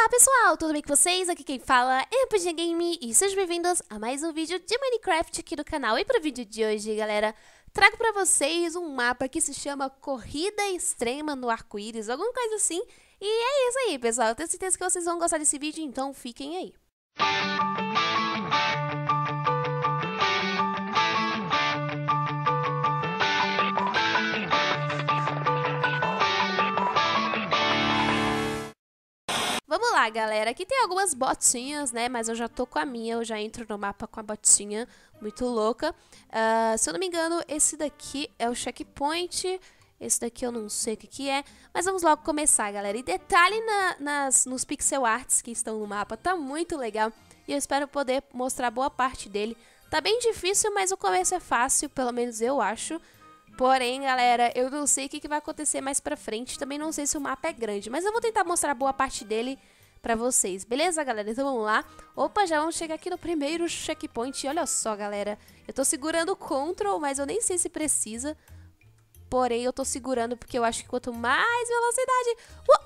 Olá pessoal, tudo bem com vocês? Aqui quem fala é a Pandinha Game e sejam bem-vindos a mais um vídeo de Minecraft aqui do canal. E para o vídeo de hoje, galera, trago para vocês um mapa que se chama Corrida Extrema no Arco-Íris, alguma coisa assim. E é isso aí, pessoal, eu tenho certeza que vocês vão gostar desse vídeo, então fiquem aí. Vamos lá, galera. Aqui tem algumas botinhas, né? Mas eu já tô com a minha. Eu já entro no mapa com a botinha. Muito louca. Se eu não me engano, esse daqui é o checkpoint. Esse daqui eu não sei o que é. Mas vamos logo começar, galera. E detalhe nos pixel arts que estão no mapa. Tá muito legal. E eu espero poder mostrar boa parte dele. Tá bem difícil, mas o começo é fácil. Pelo menos eu acho. Porém, galera, eu não sei o que vai acontecer mais pra frente. Também não sei se o mapa é grande. Mas eu vou tentar mostrar boa parte dele pra vocês. Beleza, galera? Então vamos lá. Opa, já vamos chegar aqui no primeiro checkpoint. Olha só, galera. Eu tô segurando o Ctrl, mas eu nem sei se precisa. Porém, eu tô segurando porque eu acho que quanto mais velocidade...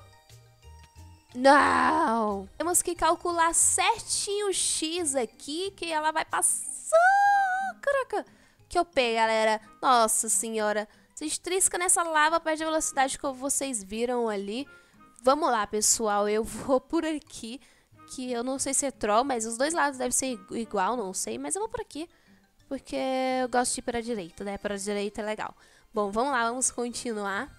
Não! Temos que calcular certinho o X aqui, que ela vai passar... Caraca! Que OP, galera. Nossa senhora. Vocês triscam nessa lava, perde a velocidade que vocês viram ali. Vamos lá, pessoal. Eu vou por aqui. Que eu não sei se é troll, mas os dois lados devem ser igual, não sei. Mas eu vou por aqui. Porque eu gosto de ir para a direita, né? Para a direita é legal. Bom, vamos lá, vamos continuar.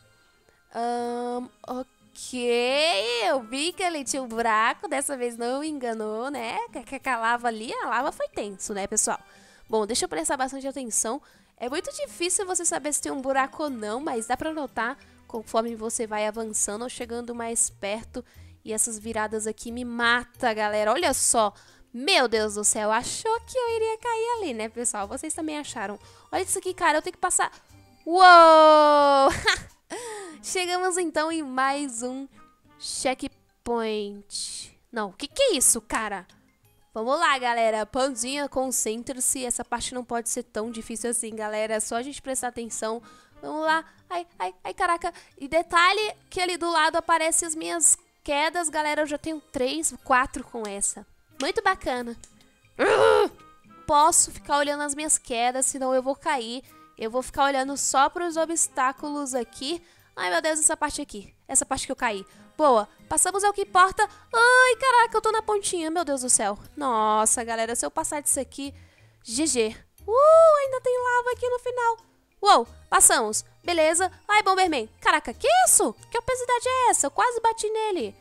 Ok. Eu vi que ele tinha um buraco. Dessa vez não me enganou, né? Que a lava ali, a lava foi tenso, né, pessoal? Bom, deixa eu prestar bastante atenção. É muito difícil você saber se tem um buraco ou não, mas dá pra notar conforme você vai avançando ou chegando mais perto. E essas viradas aqui me matam, galera. Olha só. Meu Deus do céu, achou que eu iria cair ali, né, pessoal? Vocês também acharam. Olha isso aqui, cara, eu tenho que passar... Uou! Chegamos então em mais um checkpoint. Não, o que é isso, cara? Vamos lá, galera. Pandinha, concentre-se. Essa parte não pode ser tão difícil assim, galera. É só a gente prestar atenção. Vamos lá. Ai, ai, ai, caraca. E detalhe que ali do lado aparecem as minhas quedas, galera. Eu já tenho 3, 4 com essa. Muito bacana. Posso ficar olhando as minhas quedas, senão eu vou cair. Eu vou ficar olhando só para os obstáculos aqui. Ai, meu Deus, essa parte aqui. Essa parte que eu caí. Boa, passamos ao que importa. Ai, caraca, eu tô na pontinha, meu Deus do céu. Nossa, galera, se eu passar disso aqui, GG. Ainda tem lava aqui no final. Uou, passamos. Beleza. Ai, Bomberman. Caraca, que isso? Que obesidade é essa? Eu quase bati nele.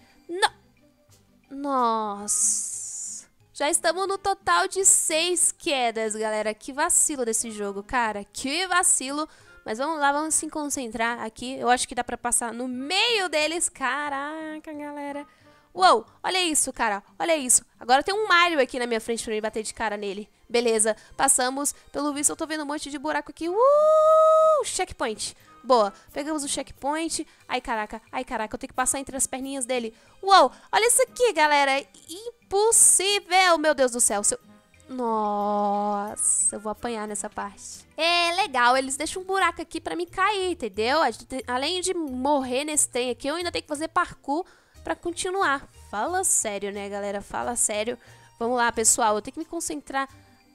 Nossa. Já estamos no total de 6 quedas, galera. Que vacilo desse jogo, cara. Que vacilo. Mas vamos lá, vamos se concentrar aqui. Eu acho que dá pra passar no meio deles. Caraca, galera. Uou, olha isso, cara. Olha isso. Agora tem um Mario aqui na minha frente pra me bater de cara nele. Beleza, passamos. Pelo visto eu tô vendo um monte de buraco aqui. Checkpoint. Boa, pegamos o checkpoint. Ai, caraca, eu tenho que passar entre as perninhas dele. Uou, olha isso aqui, galera. Impossível, meu Deus do céu. Nossa, eu vou apanhar nessa parte. É legal, eles deixam um buraco aqui pra me cair, entendeu? Além de morrer nesse trem aqui, eu ainda tenho que fazer parkour pra continuar. Fala sério, né, galera? Fala sério. Vamos lá, pessoal, eu tenho que me concentrar.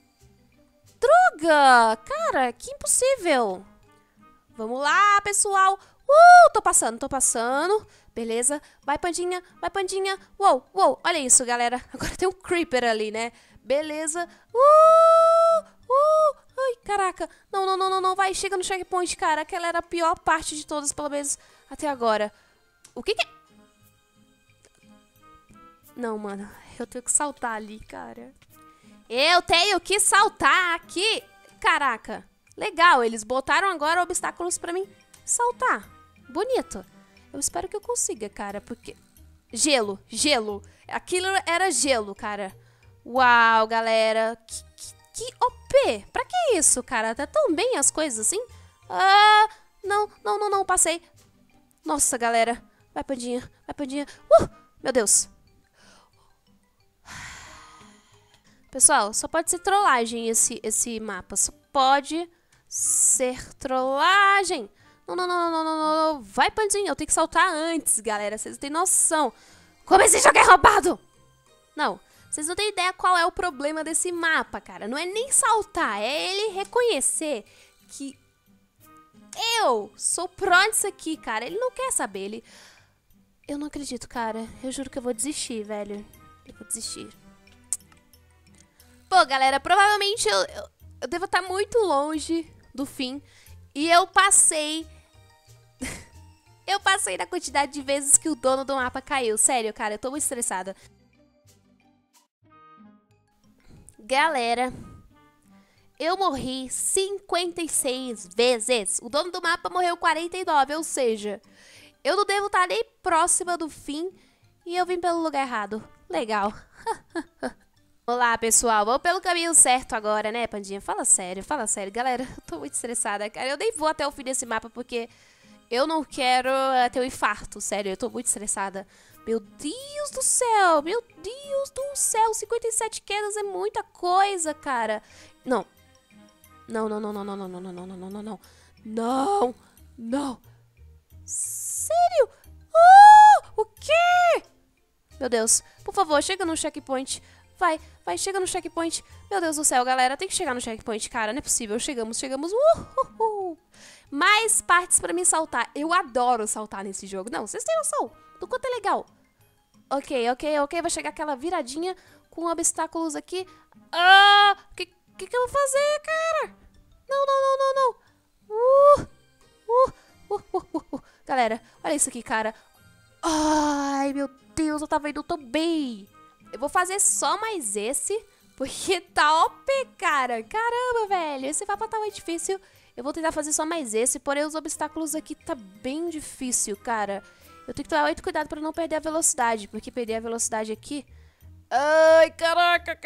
Droga! Cara, que impossível. Vamos lá, pessoal. Tô passando. Beleza. Vai, Pandinha, vai, Pandinha. Uou, olha isso, galera. Agora tem um creeper ali, né? Beleza. Ai, caraca. Não. Vai, chega no checkpoint, cara. Aquela era a pior parte de todas, pelo menos até agora. O que é? Não, mano. Eu tenho que saltar ali, cara. Eu tenho que saltar aqui. Caraca. Legal, eles botaram agora obstáculos pra mim saltar. Bonito. Eu espero que eu consiga, cara, porque... Gelo. Aquilo era gelo, cara. Uau, galera. Que OP. Pra que isso, cara? Tá tão bem as coisas assim? Não, passei. Nossa, galera. Vai, Pandinha. Meu Deus. Pessoal, só pode ser trollagem esse mapa. Só pode ser trollagem. Não. Vai, Pandinha. Eu tenho que saltar antes, galera. Vocês não têm noção. Como esse jogo é roubado? Não, vocês não têm ideia qual é o problema desse mapa, cara. Não é nem saltar, é ele reconhecer que eu sou pró nisso aqui, cara. Ele não quer saber, ele... Eu não acredito, cara. Eu juro que eu vou desistir, velho. Eu vou desistir. Pô, galera, provavelmente eu devo estar muito longe do fim. E eu passei... eu passei na quantidade de vezes que o dono do mapa caiu. Sério, cara, eu tô muito estressada. Galera, eu morri 56 vezes. O dono do mapa morreu 49, ou seja... Eu não devo estar nem próxima do fim e eu vim pelo lugar errado. Legal. Olá, pessoal. Vamos pelo caminho certo agora, né, Pandinha? Fala sério. Galera, eu tô muito estressada, cara. Eu nem vou até o fim desse mapa porque eu não quero ter um infarto. Sério, eu tô muito estressada. Meu Deus do céu. 57 quedas é muita coisa, cara. Não. Não. Sério? O quê? Meu Deus, por favor, chega no checkpoint. Vai, chega no checkpoint. Meu Deus do céu, galera, tem que chegar no checkpoint, cara. Não é possível, chegamos. Mais partes pra mim saltar. Eu adoro saltar nesse jogo. Não, vocês têm noção do quanto é legal. Ok. Vai chegar aquela viradinha com obstáculos aqui. Que eu vou fazer, cara? Não. Galera, olha isso aqui, cara. Ai, meu Deus, eu tava indo tão bem. Eu vou fazer só mais esse, porque tá OP, cara. Caramba, velho, esse mapa tá muito difícil. Eu vou tentar fazer só mais esse, porém os obstáculos aqui tá bem difícil, cara. Eu tenho que tomar muito cuidado pra não perder a velocidade, porque perder a velocidade aqui... Ai, caraca.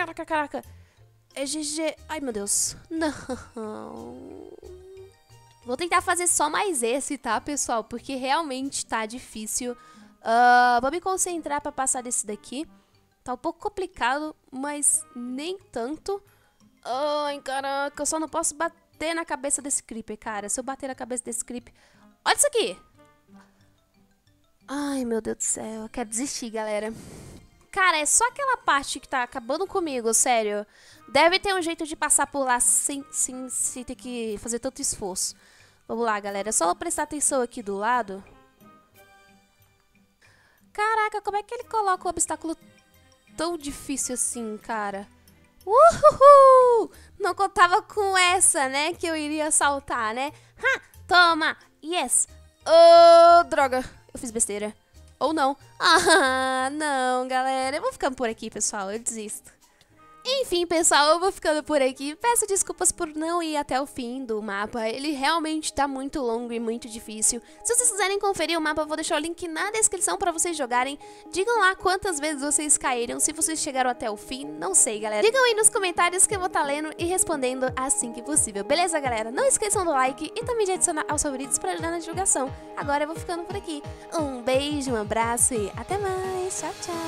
É GG. Ai, meu Deus. Não... Vou tentar fazer só mais esse, tá, pessoal? Porque realmente tá difícil. Vou me concentrar pra passar desse daqui. Tá um pouco complicado, mas nem tanto. Ai, caraca, eu só não posso bater na cabeça desse creeper, cara. Se eu bater na cabeça desse creeper... Olha isso aqui! Ai, meu Deus do céu, eu quero desistir, galera. Cara, é só aquela parte que tá acabando comigo, sério. Deve ter um jeito de passar por lá sem ter que fazer tanto esforço. Vamos lá, galera. É só prestar atenção aqui do lado. Caraca, como é que ele coloca um obstáculo tão difícil assim, cara? Uhul! Não contava com essa, né? Que eu iria saltar, né? Ha! Toma! Yes! Oh, droga! Eu fiz besteira. Ou não. Ah, não, galera. Eu vou ficando por aqui, pessoal. Eu desisto. Enfim, pessoal, eu vou ficando por aqui. Peço desculpas por não ir até o fim do mapa. Ele realmente tá muito longo e muito difícil. Se vocês quiserem conferir o mapa, eu vou deixar o link na descrição pra vocês jogarem. Digam lá quantas vezes vocês caíram, se vocês chegaram até o fim. Não sei, galera. Digam aí nos comentários que eu vou estar lendo e respondendo assim que possível. Beleza, galera? Não esqueçam do like e também de adicionar aos favoritos pra ajudar na divulgação. Agora eu vou ficando por aqui. Um beijo, um abraço e até mais. Tchau, tchau.